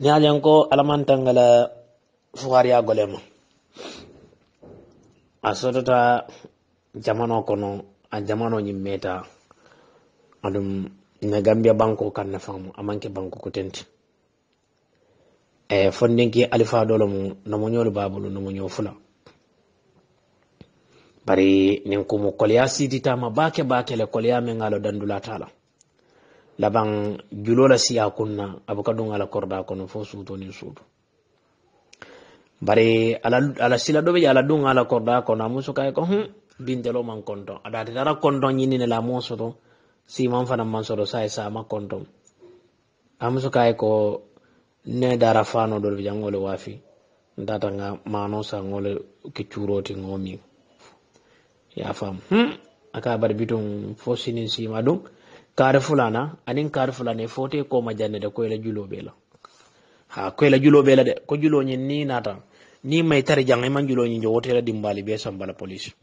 nyajanko alamantangala fuwariya golema asotota jamano kono a jamano nyimmeta adum na Gambia banko kan na famu amanke banko ko tenti fondinki alifa dolo mu no mo nyolu babulu no mo nyofula bari nin ko mo kolya sidita ma bake le kolya me ngalo dandula tala labang julola siya kunna abukadung ala korda kono fo suto ni suto bari ala sila dobe ala dung ala korda kono amuso kay ko bintelo man konto ada dara konto nyini ne la moso to si man fana man so do sai sa ma konto amuso kay ko ne dara fano do be jangole wafi ndata nga mano sa ngole ke curoti ngomi ya fam aka bar bitum fo sinin si madum kare fulana anin kare fulane fote ko majanne de ko la julo bela ha ko la julo bela de ko julo nyin ni nata ni may tari jang man julo nyin jowote la dimbali be sambala police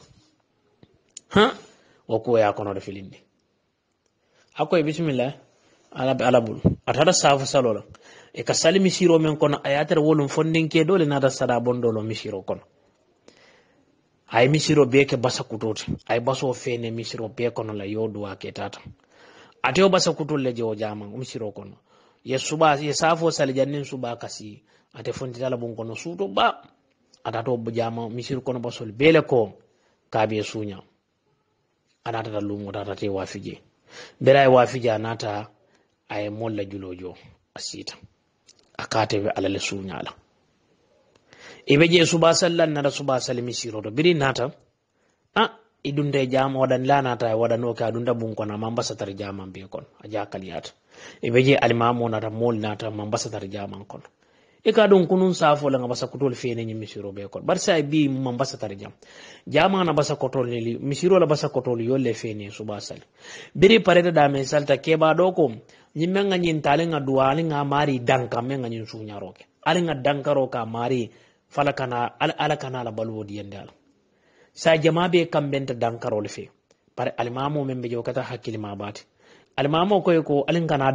o ko ya kono de filindi akoy bismillah ala bul atara safu salola e ka sali misiro men kono ayatere wolum fondinke dole nata sada bondolo misiro kono ay misiro be ke basa kutoti ay baso fene misiro be kono la yodu wa ke tata ateo basa kutol le jo jama misiro kono ye suba ye safo sali jannin suba kasi ate fonti tala bon kono suto ba atato jama misiro kono basol bele ko kabe sunya anata da lumo tata te wafije beray wafije anata ay molla julojo asita akate be alale sunyala ibe je suba sallan na suba salimi siro do biri nata idunde jama wadan la nata wadano ka dunda bun kono mambasatar jama be kon aja kaliyata ibe je alimamu nata mol nata mambasatar jama kon e ka don kunun safo la ngabasa kutol fene nyi misiro be kon bar sai bi mambasatar jama na basa kotol ni misiro la basa kotol yolle fene suba sal biri pareda da men salta ke ba do ko nyimenga nyin talenga duwali nga mari danka menga nyin sunyaroke alinga dankaro ka mari falakana alakana la balwodi yandal sa jama be kambenta dankaro le fe par almamo men be jokata hakili ma bati almamo ko alinkana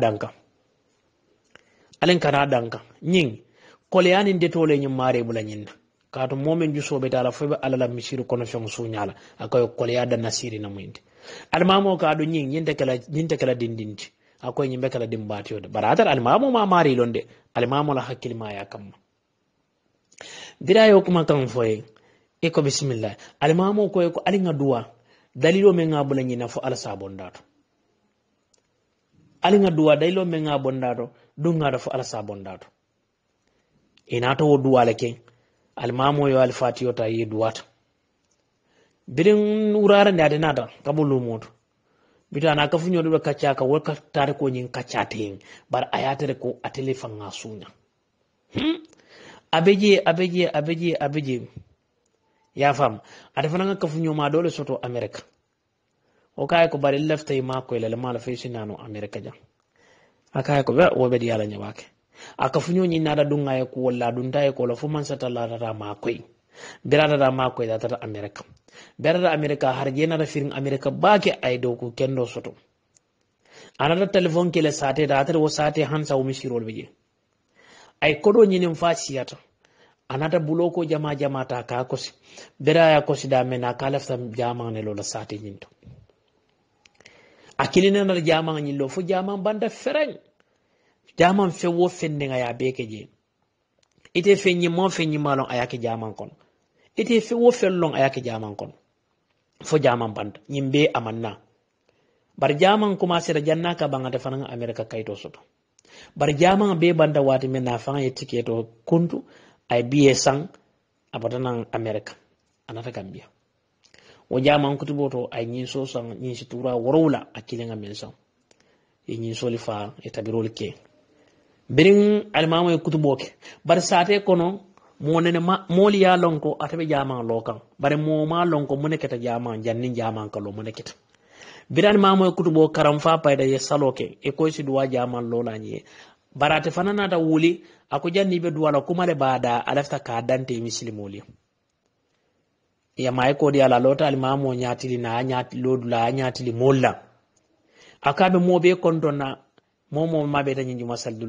danka nyin koleani ndetole nyum mare bula nyinna kato momen jusobe dala fobe alala misiru kono fon sunyala akoy koleyada nasiri na mundi almamo ka do nyin nyinte kala dindinti akoy nyimbe kala dimbati yode baratar almamo ma mari londe almamo la hakili ma ya kamma dira yo kuma kan foye e ko bismillah almamo ko alinga duwa dalilo men ngabula nyina fo ala sabondato alinga duwa dalilo men ngabondato dunga fo ala sabondato inato wo duwa leke almamo yo alfatiyo ta yi duwata birin urara ne adenata kabulu moto bitana ka funyo do kacca ka wol ka tare ko nyin kacca tin bar ayatere ko atele fanga sunya abeje ya fam adafana ka funyo ma dole soto america o kay ko bari leftay ma ko le mala fe sinano america ja akay ko wo be yalla nyawake aka funyo nyin nada dunga e ko wala dunda e ko la fu man satalla dara ma koy berada da ma koy data america berada america har jena da firin america baake ay do ko kendo soto anata telephone kele sate da tar wo sate hansa o misirol beje ay kodo nyinin fasiyata anata buloko jama ta ka kosi beraya kosi da mena kala fam jama ne lo la sate nyinto akilina na jama nyillo fu jama banda fereng jama fe wo fende nga ya beke je ite fenyi mo fenyi malon ayake jama kon ite fe wo fellon ayake jama kon fo jama banda nyimbe amanna bar jama kuma sira janna ka banga defana america kayto soto bar jama be banda wati men na fanga e tiketo kuntu ay biye sang abatanan america anata gambia o jama kutuboto ay nyin so sang nyin situra worowla akilenga men sang e nyin solifa e tabirol ke birin almamo e kutuboke bar sate kono monene moli ya lonko atabe jama lokan bare mo ma lonko moneketa jama jannin jama kalo moneketa biran mamo e kutubo karam fa payda ye saloke e ko si duwa jama lola nyi barate fanana da wuli ako janni be duwala kuma le bada alafta ka dante muslimoli ya may ko di ala lota almamo nyaati na nyaati lodula nyaati molla akabe mobe kondona momo mabe tan nyinju masaldula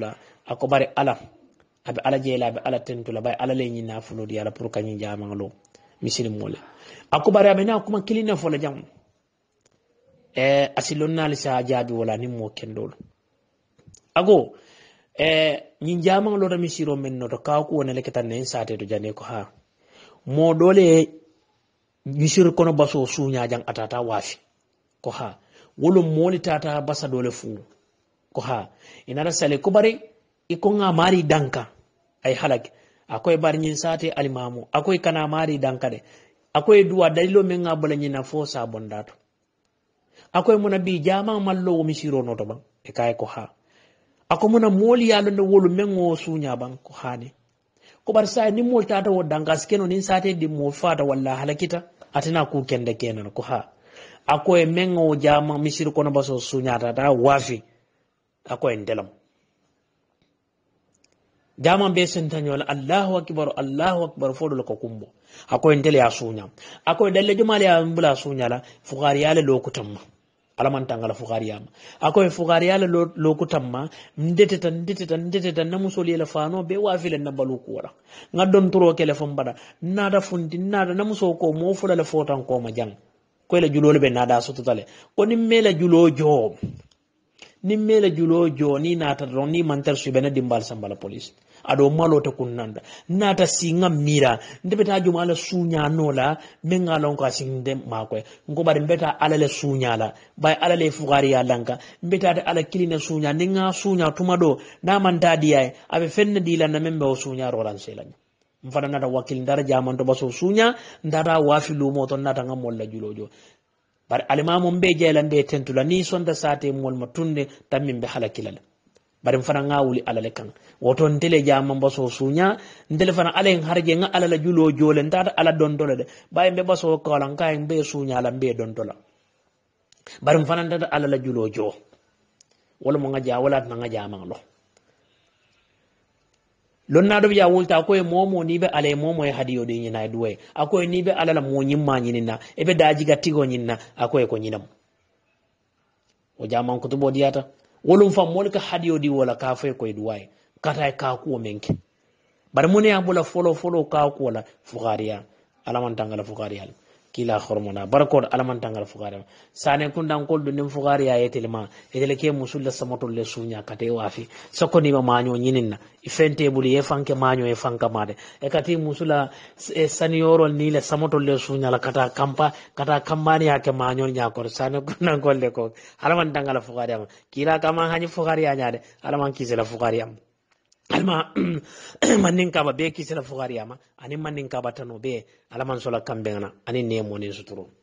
ako bari ala abe ala jela abe ala tentula bay ala le nyina fulo di ala pour kanyi jamangalo misilim mole ako bari abe na kuma kilina fola jam asilonna li sa jabi wala ni mo kendol ago nyin jamangalo da misiro men no to ka ko wona le ketan nen sate to jane ko ha mo dole misir kono baso sunya jang atata wafi ko ha wolo moli tata basa dole fu ko ha inara sale ko bari iko nga mari danka ay halak akoy bar nyin sate alimamu akoy kana mari danka de akoy duwa dalilo men nga bola nyina fo sa bondato akoy mona bi jama mallo misiro no to ban e kay ko ha ako mona moli yalo no wolo men ngo sunya ban ko hane ko bar sa ni mol tata wo danka skeno nin sate di mo fata walla halakita atina ku kende kenan ko ha akoy men ngo jama misiro kono baso sunya tata wafi akoy ndelam jaman be sentanyola Allahu akbar fodo ko kumbo akoy ndele ya sunya akoy dalle jumale ya mbula sunya la fugari yale lokutamma alaman tangala fugari yama akoy fugari yale lokutamma ndete tan namusoli la fano be wafile na baluku wala ngadon turo kele fombada nada fundi nada namuso ko mo fula la fotan ko ma jang ko la julole be nada sotutale ko ni mela julo job ni mela julo jo ni nata ron ni mantar su bena dimbal sambala police ado malo ta kunnanda nata singa mira ndebeta jumala sunya nola menga lon ko sinde makoy ngo bari mbeta alale sunya la bay alale fugari ya lanka mbeta de ala kilina sunya ninga sunya tumado na manta diay abe fenne dila na membe o sunya rolan selan mfana nata wakil ndara jamanto baso sunya ndara wafilu moto nata ngamol la julojo bar alimamu mbe jela mbe tentula ni sonda sate mol matunde tammin be halakilala bari mfana ngawuli alale kan woto ndele jama baso sunya ndele fana alen harje nga alala julo jole ndata ala dondole de bay mbe baso kolan kay mbe sunya la mbe dondola bari mfana ndata alala julo jo wala mo ngaja wala na ngaja manglo lonna do ya wulta ko e momo ni be ale momo e hadiyo de nyina duwe akoy ni be alala mo nyimma nyinina e be daji gatigo nyinna akoy ko nyinam o jaman ko to bodiyata wolum fam molka hadiyo di wala ka fay koy duway kata ka ko menke bar mun ya bula folo ka ko la fugariya alaman tangala fugariya kila hormona barakod alaman tangala fugariya sane kundan kol dum fugariya yetelma etele ke musul la samato le sunya kate wafi sokoni ma manyo nyinina ifente buli ye fanke manyo e fanka made e kati musula sanioro ni le samato le sunya la kata kampani yake manyo nyakor sane kundan kol le ko alaman tangala fugariya kila kama hani fugariya nyaade alaman kisela fugariya alma manin kaba be kisela fugariya ma ani manin kaba tano be alaman sola kambengana ani nemo ne suturo